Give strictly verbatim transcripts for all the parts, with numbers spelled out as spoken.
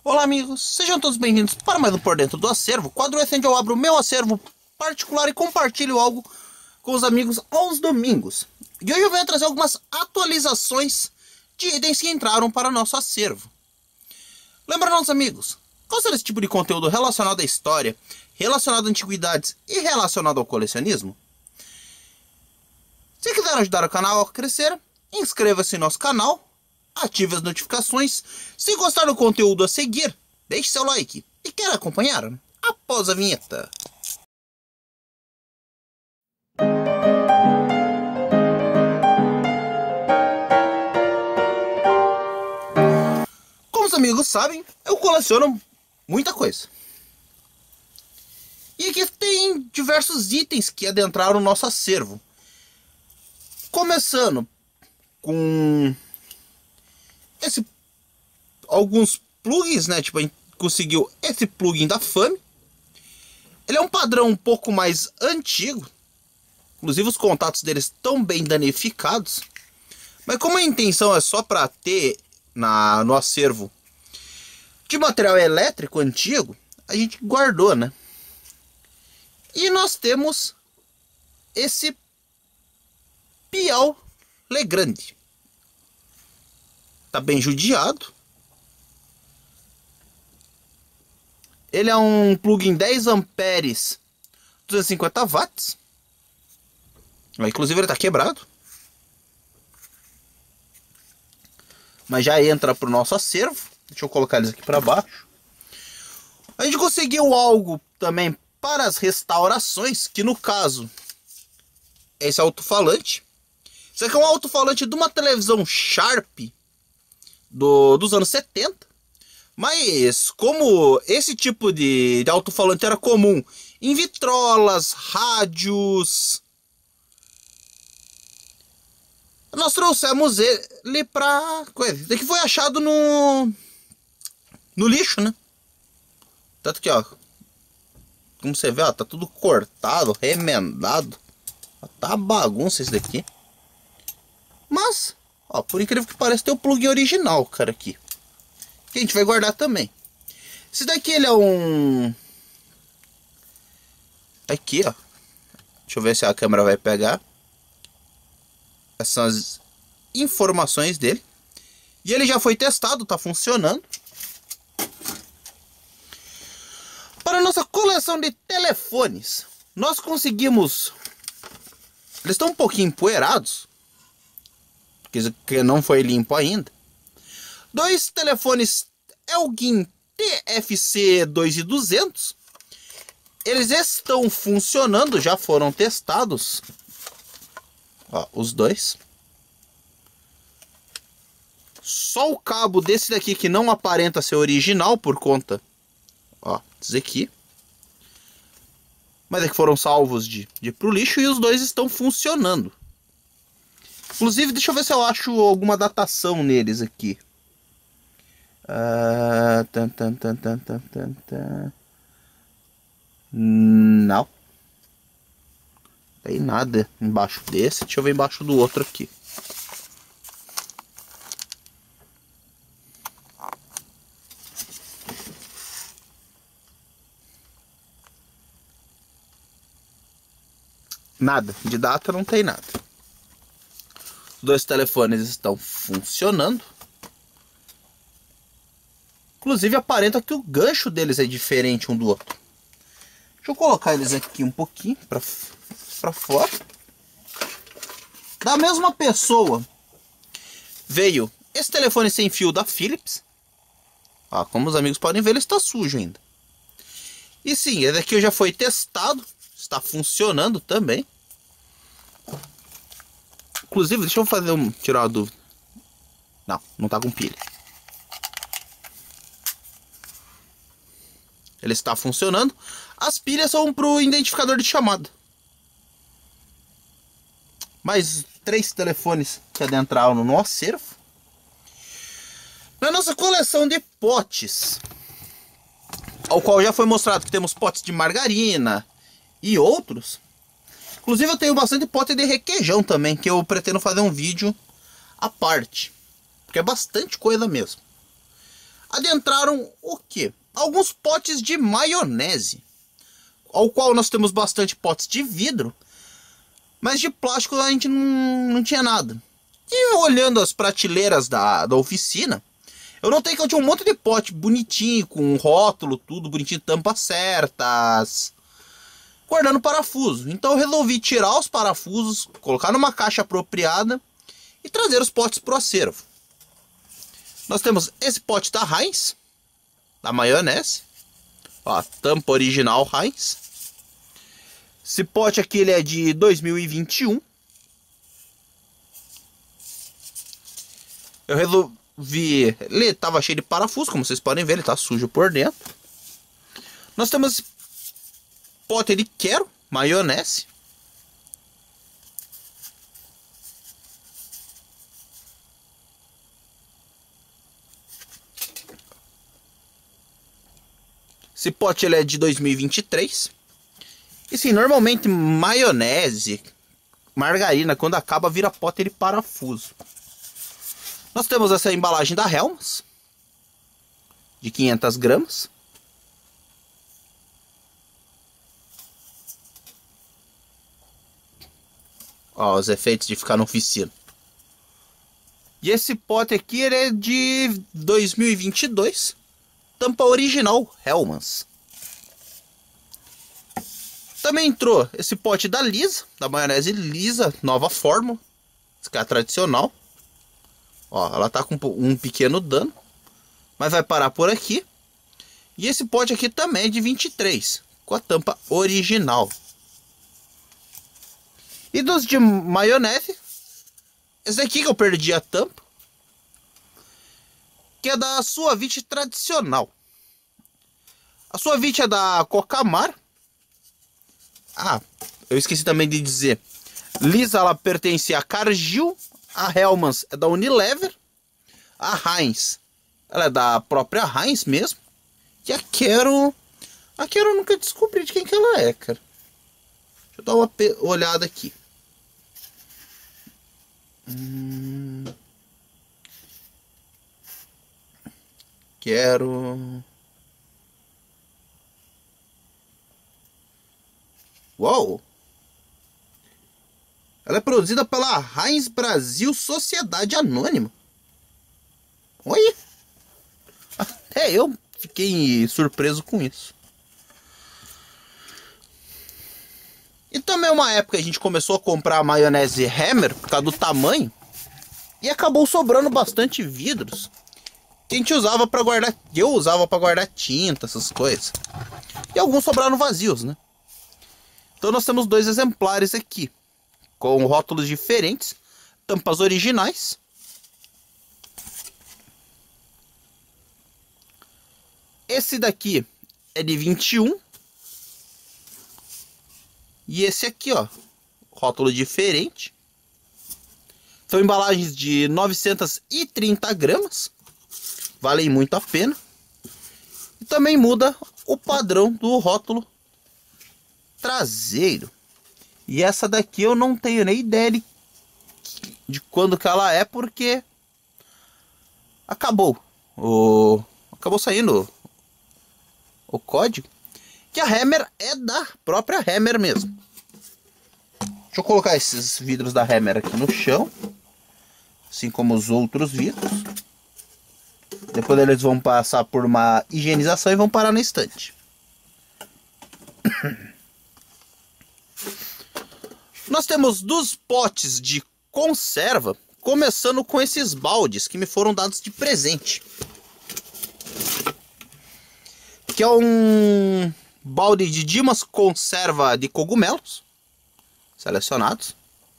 Olá amigos, sejam todos bem-vindos para mais um Por Dentro do Acervo, quadro esse onde eu abro o meu acervo particular e compartilho algo com os amigos aos domingos. E hoje eu venho trazer algumas atualizações de itens que entraram para nosso acervo. Lembrando, amigos, gosta desse tipo de conteúdo relacionado à história, relacionado a antiguidades e relacionado ao colecionismo? Se quiser ajudar o canal a crescer, inscreva-se no nosso canal, ative as notificações. Se gostar do conteúdo a seguir, deixe seu like. E quer acompanhar? Após a vinheta. Como os amigos sabem, eu coleciono muita coisa. E aqui tem diversos itens que adentraram o nosso acervo. Começando com esse, alguns plugins, né? Tipo, a gente conseguiu esse plugin da Fame. Ele é um padrão um pouco mais antigo. Inclusive os contatos deles estão bem danificados. Mas como a intenção é só para ter na, no acervo de material elétrico antigo, a gente guardou, né? E nós temos esse Piau Legrande. Tá bem judiado. Ele é um plugin dez amperes, duzentos e cinquenta watts. Inclusive ele tá quebrado. Mas já entra pro nosso acervo. Deixa eu colocar eles aqui para baixo. A gente conseguiu algo também para as restaurações, que no caso é esse alto-falante. Isso aqui é um alto-falante de uma televisão Sharp do, dos anos setenta. Mas como esse tipo de, de alto-falante era comum em vitrolas, rádios, nós trouxemos ele pra coisa. Isso aqui foi achado no, no lixo, né? Tanto que, ó, como você vê, ó, tá tudo cortado, remendado. Tá bagunça isso daqui. Mas, ó, por incrível que pareça, tem o plugin original, cara, aqui. Que a gente vai guardar também. Esse daqui, ele é um... Aqui, ó. Deixa eu ver se a câmera vai pegar. Essas são as informações dele. E ele já foi testado, tá funcionando. Para a nossa coleção de telefones, nós conseguimos... Eles estão um pouquinho empoeirados, que não foi limpo ainda. Dois telefones Elgin T F C dois mil e duzentos. Eles estão funcionando, já foram testados. Ó, os dois. Só o cabo desse daqui que não aparenta ser original por conta, ó, desse aqui. Mas é que foram salvos de, de ir pro lixo e os dois estão funcionando. Inclusive, deixa eu ver se eu acho alguma datação neles aqui. Uh, tan, tan, tan, tan, tan, tan, tan. Não. Tem nada embaixo desse. Deixa eu ver embaixo do outro aqui. Nada. De data não tem nada. Os dois telefones estão funcionando. Inclusive aparenta que o gancho deles é diferente um do outro. Deixa eu colocar eles aqui um pouquinho para para fora. Da mesma pessoa veio esse telefone sem fio da Philips. Ah, como os amigos podem ver, ele está sujo ainda. E sim, esse aqui já foi testado, está funcionando também. Inclusive, deixa eu fazer um tirar uma dúvida. Não, não está com pilha. Ele está funcionando. As pilhas são para o identificador de chamada. Mais três telefones que adentraram no nosso acervo. Na nossa coleção de potes, ao qual já foi mostrado que temos potes de margarina e outros. Inclusive eu tenho bastante pote de requeijão também, que eu pretendo fazer um vídeo à parte. Porque é bastante coisa mesmo. entraram o quê? Alguns potes de maionese, ao qual nós temos bastante potes de vidro, mas de plástico a gente não, não tinha nada. E olhando as prateleiras da, da oficina, eu notei que eu tinha um monte de pote bonitinho, com rótulo, tudo bonitinho, tampas certas, guardando parafuso. Então eu resolvi tirar os parafusos, colocar numa caixa apropriada e trazer os potes para o acervo. Nós temos esse pote da Heinz, da maionese, ó, tampa original Heinz. Esse pote aqui ele é de dois mil e vinte e um. Eu resolvi, ele estava cheio de parafuso, como vocês podem ver, ele está sujo por dentro. Nós temos esse pote de Quero, maionese. Esse pote ele é de dois mil e vinte e três. E sim, normalmente maionese, margarina, quando acaba vira pote de parafuso. Nós temos essa embalagem da Hellmann's, de quinhentas gramas. Ó, os efeitos de ficar na oficina. E esse pote aqui ele é de dois mil e vinte e dois. Tampa original Hellmann's. Também entrou esse pote da Lisa, da maionese Lisa, nova fórmula. Esse aqui é a tradicional. Ó, ela tá com um pequeno dano, mas vai parar por aqui. E esse pote aqui também é de vinte e três, com a tampa original. E dos de maionese, esse aqui que eu perdi a tampa, que é da Suavite tradicional. A Suavite é da Cocamar. Ah, eu esqueci também de dizer. Lisa, ela pertence a Cargill. A Hellmann's é da Unilever. A Heinz, ela é da própria Heinz mesmo. E a Quero, a Quero eu nunca descobri de quem que ela é, cara. Deixa eu dar uma olhada aqui. Hum... Quero... Uau! Ela é produzida pela Heinz Brasil Sociedade Anônima. Oi? Até eu fiquei surpreso com isso. E também uma época a gente começou a comprar a maionese Hammer por causa do tamanho. E acabou sobrando bastante vidros que a gente usava para guardar, eu usava para guardar tinta, essas coisas. E alguns sobraram vazios, né? Então nós temos dois exemplares aqui, com rótulos diferentes, tampas originais. Esse daqui é de vinte e um. E esse aqui, ó, rótulo diferente. São embalagens de novecentas e trinta gramas. Valem muito a pena. E também muda o padrão do rótulo traseiro. E essa daqui eu não tenho nem ideia de, de quando que ela é, porque acabou o acabou saindo o código. Que a Hammer é da própria Hammer mesmo. Deixa eu colocar esses vidros da Hammer aqui no chão, assim como os outros vidros. Depois eles vão passar por uma higienização e vão parar na estante. Nós temos dos potes de conserva, começando com esses baldes que me foram dados de presente. Que é um balde de Dimas conserva de cogumelos selecionados.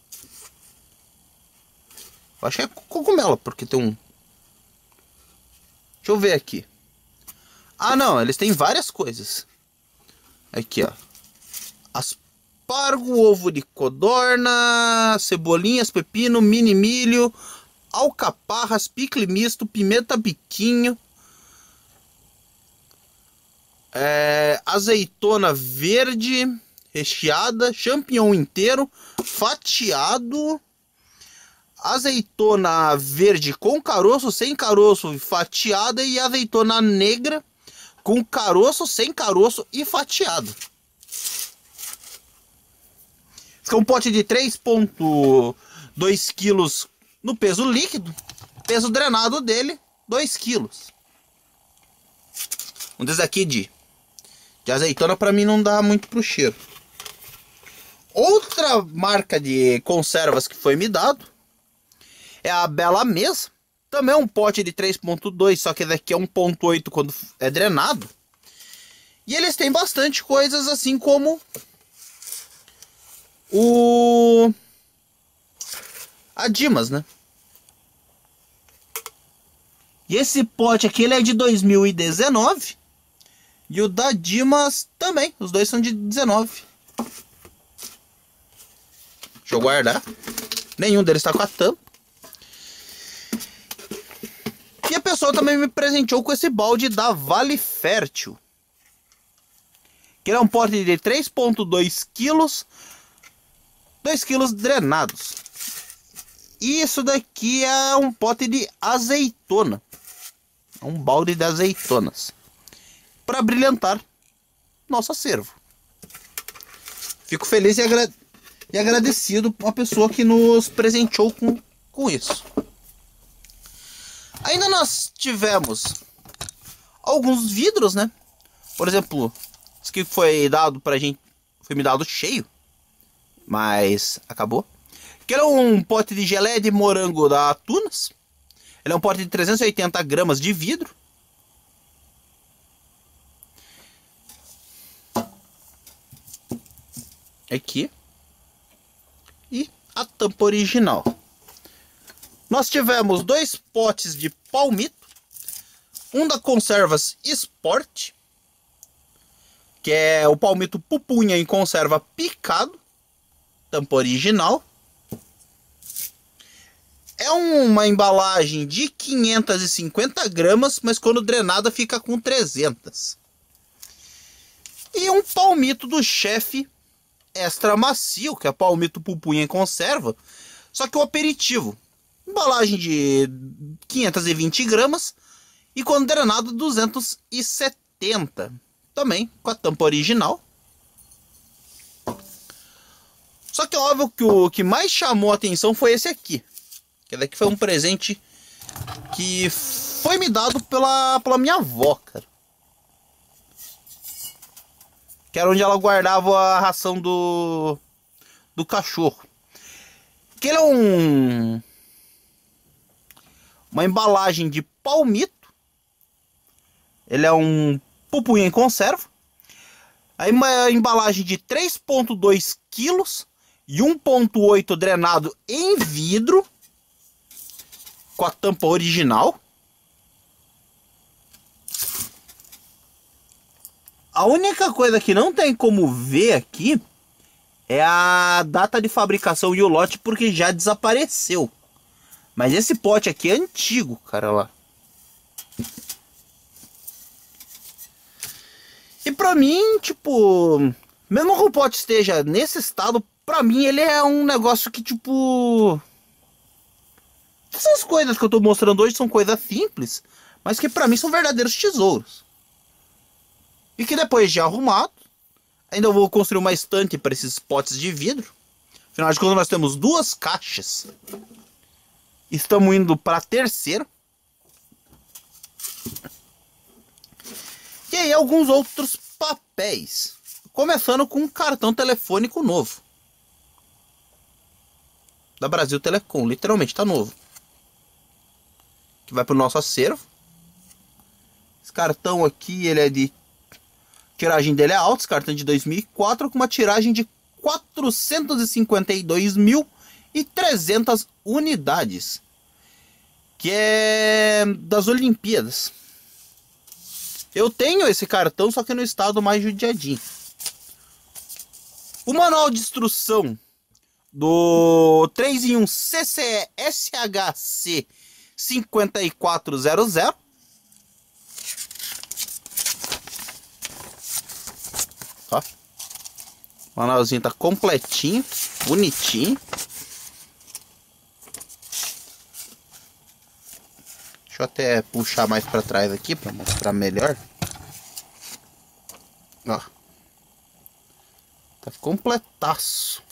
Eu acho que é cogumelo, porque tem um... Deixa eu ver aqui. Ah, não, eles têm várias coisas. Aqui, ó. Aspargo, ovo de codorna, cebolinhas, pepino, mini milho, alcaparras, picle misto, pimenta biquinho, é, azeitona verde recheada, champignon inteiro, fatiado, azeitona verde com caroço, sem caroço, fatiada, e azeitona negra com caroço, sem caroço e fatiado. Esse é um pote de três vírgula dois quilos no peso líquido, peso drenado dele dois quilos. Um desses aqui de, de azeitona para mim não dá muito pro cheiro. Outra marca de conservas que foi me dado é a Bela Mesa. Também é um pote de três vírgula dois, só que daqui é um vírgula oito quando é drenado. E eles têm bastante coisas, assim como o a Dimas, né? E esse pote aqui ele é de dois mil e dezenove. E o da Dimas também. Os dois são de dezenove. Deixa eu guardar. Nenhum deles está com a tampa. E a pessoa também me presenteou com esse balde da Vale Fértil. Que é um pote de três vírgula dois quilos. dois quilos drenados. E isso daqui é um pote de azeitona. É um balde de azeitonas. Para brilhantar nosso acervo. Fico feliz e, agra e agradecido a pessoa que nos presenteou com, com isso. Ainda nós tivemos alguns vidros, né? Por exemplo, esse que foi dado pra gente, foi me dado cheio, mas acabou. Que era um pote de geleia de morango da Tunas. Ele é um pote de trezentos e oitenta gramas de vidro. Aqui. E a tampa original. Nós tivemos dois potes de palmito. Um da Conservas Sport, que é o palmito pupunha em conserva picado. Tampa original. É uma embalagem de quinhentas e cinquenta gramas, mas quando drenada fica com trezentas. E um palmito do Chefe Extra Macio, que é palmito pupunha em conserva, só que o aperitivo. Embalagem de quinhentas e vinte gramas e quando drenado duzentos e setenta. Também com a tampa original. Só que é óbvio que o que mais chamou a atenção foi esse aqui. Que daqui foi um presente que foi me dado pela, pela minha avó, cara. Que era onde ela guardava a ração do, do cachorro. Que ele é um... uma embalagem de palmito. Ele é um pupunha em conserva. Aí uma embalagem de três vírgula dois quilos e um vírgula oito drenado em vidro. Com a tampa original. A única coisa que não tem como ver aqui é a data de fabricação e o lote, porque já desapareceu. Mas esse pote aqui é antigo, cara, lá. E pra mim, tipo, mesmo que o pote esteja nesse estado, pra mim ele é um negócio que, tipo... essas coisas que eu tô mostrando hoje são coisas simples, mas que pra mim são verdadeiros tesouros. E que depois de arrumado, ainda vou construir uma estante para esses potes de vidro. Afinal de contas, nós temos duas caixas. Estamos indo para a terceira. E aí alguns outros papéis. Começando com um cartão telefônico novo. Da Brasil Telecom, literalmente está novo. Que vai para o nosso acervo. Esse cartão aqui, ele é de... a tiragem dele é alta, esse cartão é de dois mil e quatro, com uma tiragem de quatrocentos e cinquenta e dois mil e trezentas unidades. Que é das Olimpíadas. Eu tenho esse cartão, só que no estado mais judiadinho. O manual de instrução do três em um C C E S H C cinco quatro zero zero. Ó. O manualzinho tá completinho, bonitinho. Deixa eu até puxar mais para trás aqui para mostrar melhor. Ó. Tá completaço.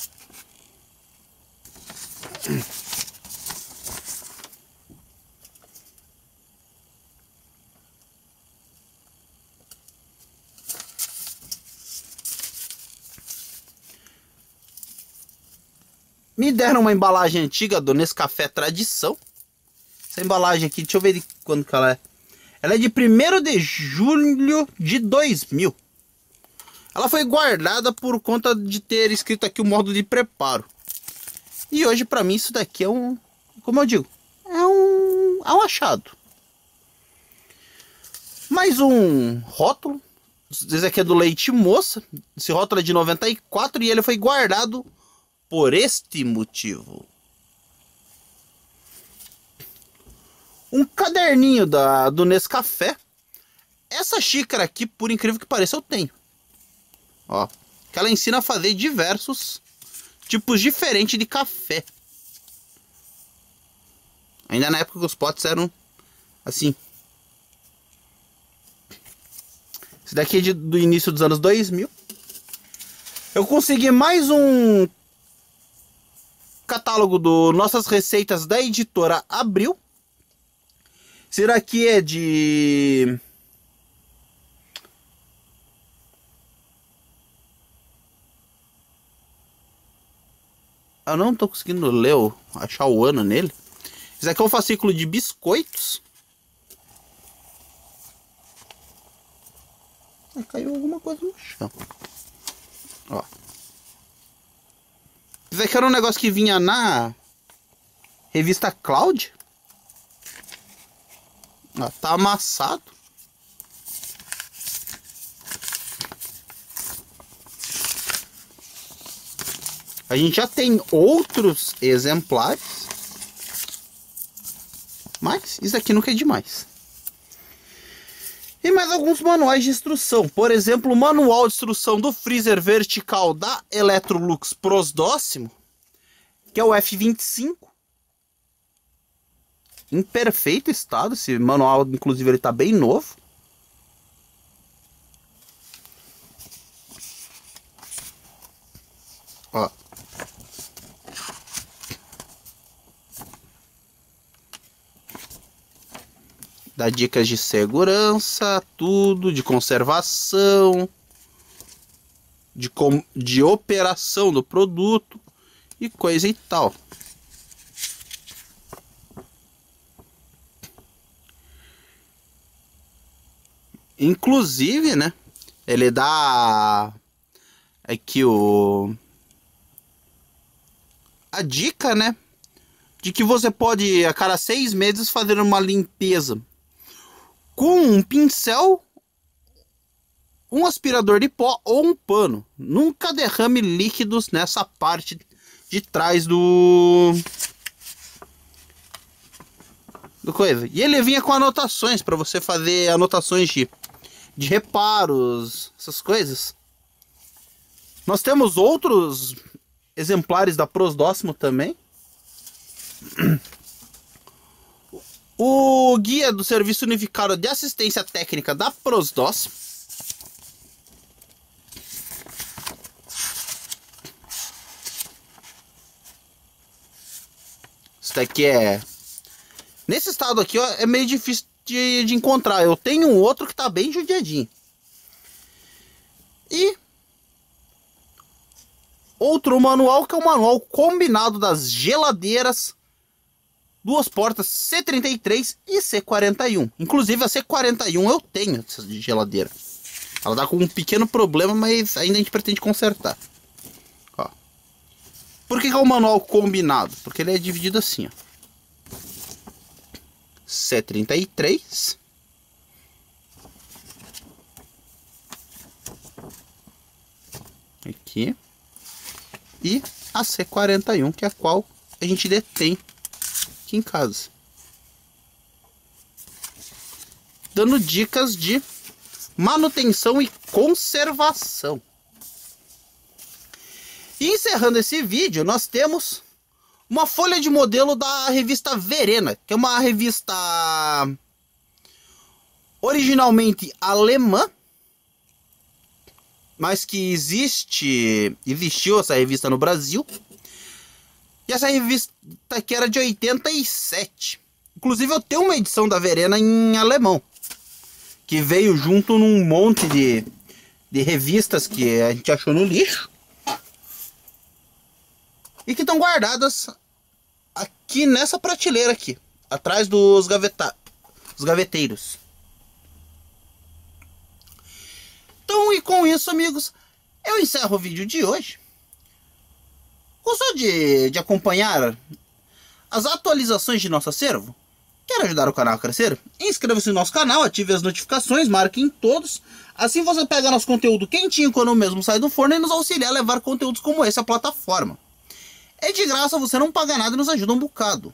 Me deram uma embalagem antiga do Nescafé Tradição. Essa embalagem aqui, deixa eu ver de quando que ela é. Ela é de primeiro de julho de dois mil. Ela foi guardada por conta de ter escrito aqui o modo de preparo. E hoje pra mim isso daqui é um, como eu digo, é um, é um achado. Mais um rótulo. Esse aqui é do Leite Moça. Esse rótulo é de noventa e quatro e ele foi guardado por este motivo. Um caderninho da, do Nescafé. Essa xícara aqui, por incrível que pareça, eu tenho. Ó, que ela ensina a fazer diversos tipos diferentes de café. Ainda na época que os potes eram assim. Esse daqui é de, do início dos anos dois mil. Eu consegui mais um catálogo do Nossas Receitas da editora Abril. Esse daqui é de... Eu não tô conseguindo ler, achar o ano nele. Esse aqui é um fascículo de biscoitos. Ah, caiu alguma coisa no chão. Ó. Esse aqui era um negócio que vinha na revista Cloud. Ó, tá amassado. A gente já tem outros exemplares. Mas isso aqui nunca é demais. E mais alguns manuais de instrução. Por exemplo, o manual de instrução do freezer vertical da Electrolux Prosdóximo, que é o F vinte e cinco. Em perfeito estado. Esse manual, inclusive, ele tá bem novo. Ó. Dá dicas de segurança, tudo, de conservação, de, com, de operação do produto e coisa e tal. Inclusive, né, ele dá aqui o a dica, né, de que você pode a cada seis meses fazer uma limpeza com um pincel, um aspirador de pó ou um pano. Nunca derrame líquidos nessa parte de trás do do coisa. E ele vinha com anotações para você fazer anotações de de reparos, essas coisas. Nós temos outros exemplares da Prosdóximo também. O guia do Serviço Unificado de Assistência Técnica da Prosdóximo. Isso daqui é... Nesse estado aqui, ó, é meio difícil de, de encontrar. Eu tenho um outro que tá bem judiadinho. E... outro manual, que é o manual combinado das geladeiras... duas portas C trinta e três e C quarenta e um. Inclusive a C quarenta e um eu tenho essa geladeira. Ela tá com um pequeno problema, mas ainda a gente pretende consertar. Ó. Por que que é o manual combinado? Porque ele é dividido assim, ó. C trinta e três. Aqui. E a C quarenta e um, que é a qual a gente detém aqui em casa, dando dicas de manutenção e conservação. E encerrando esse vídeo, nós temos uma folha de modelo da revista Verena, que é uma revista originalmente alemã, mas que existe, existiu essa revista no Brasil. E essa revista aqui era de oitenta e sete. Inclusive eu tenho uma edição da Verena em alemão, que veio junto num monte de, de revistas que a gente achou no lixo. E que estão guardadas aqui nessa prateleira aqui, atrás dos gaveta, os gaveteiros. Então, e com isso, amigos, eu encerro o vídeo de hoje. Gostou de, de acompanhar as atualizações de nosso acervo? Quer ajudar o canal a crescer? Inscreva-se no nosso canal, ative as notificações, marque em todos. Assim você pega nosso conteúdo quentinho quando o mesmo sai do forno e nos auxilia a levar conteúdos como esse à plataforma. É de graça, você não paga nada e nos ajuda um bocado.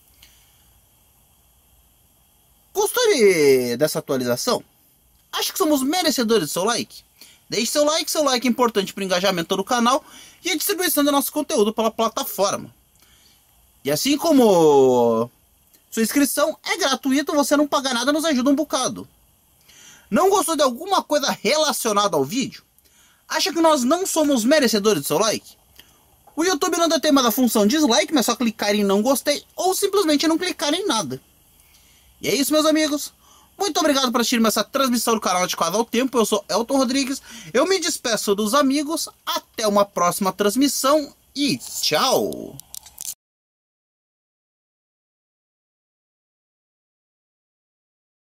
Gostou de, dessa atualização? Acha que somos merecedores do seu like? Deixe seu like, seu like é importante para o engajamento do canal e a distribuição do nosso conteúdo pela plataforma. E assim como sua inscrição é gratuita, você não paga nada, nos ajuda um bocado. Não gostou de alguma coisa relacionada ao vídeo? Acha que nós não somos merecedores do seu like? O YouTube não tem mais a função dislike, mas é só clicar em não gostei ou simplesmente não clicar em nada. E é isso, meus amigos. Muito obrigado por assistir essa transmissão do canal de Quase ao Tempo. Eu sou Elton Rodrigues. Eu me despeço dos amigos. Até uma próxima transmissão e tchau!